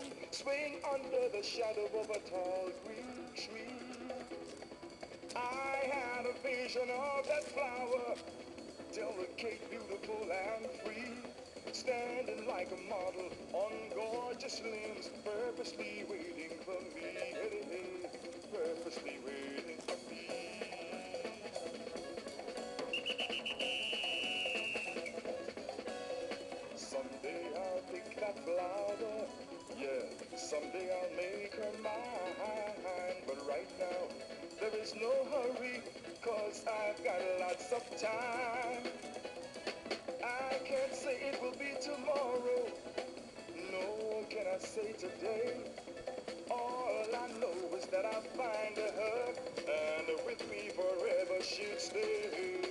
swaying under the shadow of a tall green tree. I had a vision of that flower, delicate, beautiful, and free, standing like a model on gorgeous limbs, purposely waiting for me, purposely waiting for me. Someday I'll pick that flower, yeah, someday I'll make her mine, but right now there is no hurry, 'cause I've got lots of time. I can't say it will be tomorrow, nor can I say today. All I know is that I'll find her, and with me forever she'll stay.